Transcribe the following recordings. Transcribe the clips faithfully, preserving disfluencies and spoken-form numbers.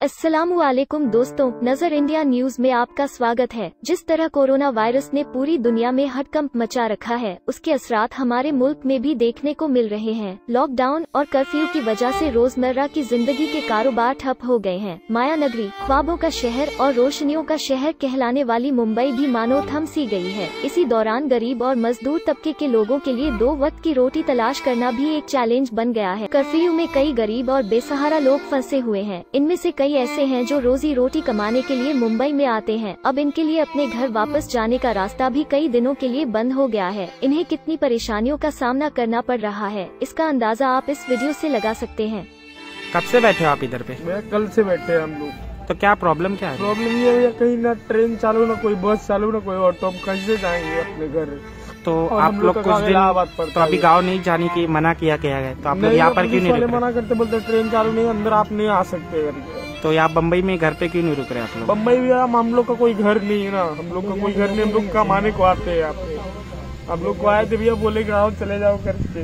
अस्सलामुअलैकुम दोस्तों, नजर इंडिया न्यूज में आपका स्वागत है। जिस तरह कोरोना वायरस ने पूरी दुनिया में हड़कंप मचा रखा है, उसके असरात हमारे मुल्क में भी देखने को मिल रहे हैं। लॉकडाउन और कर्फ्यू की वजह से रोजमर्रा की जिंदगी के कारोबार ठप हो गए हैं। माया नगरी, ख्वाबों का शहर और रोशनियों का शहर कहलाने वाली मुंबई भी मानो थम सी गई है। इसी दौरान गरीब और मजदूर तबके के लोगों के लिए दो वक्त की रोटी तलाश करना भी एक चैलेंज बन गया है। कर्फ्यू में कई गरीब और बेसहारा लोग फंसे हुए हैं। इनमें से कई ऐसे हैं जो रोजी रोटी कमाने के लिए मुंबई में आते हैं। अब इनके लिए अपने घर वापस जाने का रास्ता भी कई दिनों के लिए बंद हो गया है। इन्हें कितनी परेशानियों का सामना करना पड़ रहा है, इसका अंदाजा आप इस वीडियो से लगा सकते हैं। कब से बैठे हो आप इधर पे? मैं कल से बैठे हैं हम लोग। तो क्या प्रॉब्लम क्या है? प्रॉब्लम ये है, कहीं ना ट्रेन चालू ना कोई बस चालू ना कोई ऑटो, हम कैसे जाएंगे अपने घर? तो आप लोग कुछ दिन तो अभी गांव नहीं जाने की मना किया गया है, तो आप लोग यहाँ पर क्यों नहीं रुक रहे? मना करते, बोलते ट्रेन चालू नहीं, अंदर आप नहीं आ सकते करके। तो यहाँ बम्बई में घर पे क्यों नहीं रुक रहे आप लोग? बम्बई में हम लोग का कोई घर नहीं है ना, हम लोग का कोई घर नहीं, हम लोग कमाने को आते हैं यहाँ पे। हम लोग को आए थे भैया, बोले कि आओ चले जाओ करके।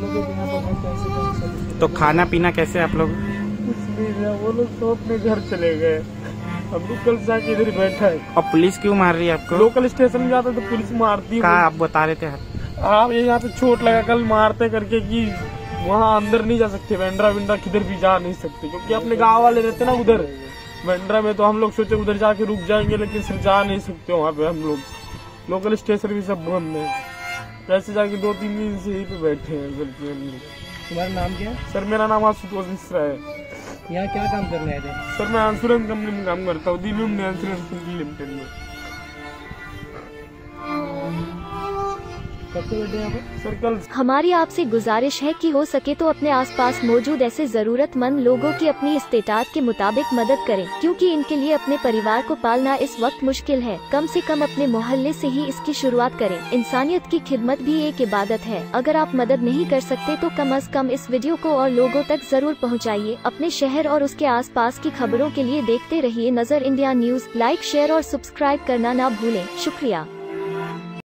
तो खाना पीना कैसे आप लोग? कुछ नहीं, वो लोग तो अपने घर चले गए, हम लोग कल जाके इधर ही बैठा है। और पुलिस क्यों मार रही है आपको? लोकल स्टेशन में जाते तो पुलिस मारती है। कहाँ आप बता रहे थे? आप ये यहाँ पे चोट लगा कल मारते करके कि वहाँ अंदर नहीं जा सकते, वेंड्रा वेंड्रा किधर भी जा नहीं सकते, क्योंकि अपने गांव वाले रहते ना उधर वेंड्रा में। तो हम लोग सोचे उधर जाके रुक जाएंगे, लेकिन सिर्फ जा नहीं सकते वहाँ पे हम लोग। लोकल स्टेशन भी सब बंद है, कैसे जाके दो तीन दिन से यहीं पे बैठे हैं हम लोग। तुम्हारा नाम क्या है? सर मेरा नाम आशुतोष मिश्रा है। यहाँ क्या काम करने आए थे? सर मैं इंश्योरेंस कंपनी में काम करता हूँ, दिल्ली में इंश्योरेंस कंपनी लिमिटेड में। सर कल हमारी आपसे गुजारिश है कि हो सके तो अपने आसपास मौजूद ऐसे जरूरतमंद लोगों की अपनी इस्तेताअत के मुताबिक मदद करें, क्योंकि इनके लिए अपने परिवार को पालना इस वक्त मुश्किल है। कम से कम अपने मोहल्ले से ही इसकी शुरुआत करें। इंसानियत की खिदमत भी एक इबादत है। अगर आप मदद नहीं कर सकते तो कम अज कम इस वीडियो को और लोगों तक जरूर पहुँचाइए। अपने शहर और उसके आस पास की खबरों के लिए देखते रहिए नजर इंडिया न्यूज। लाइक, शेयर और सब्सक्राइब करना ना भूलें। शुक्रिया।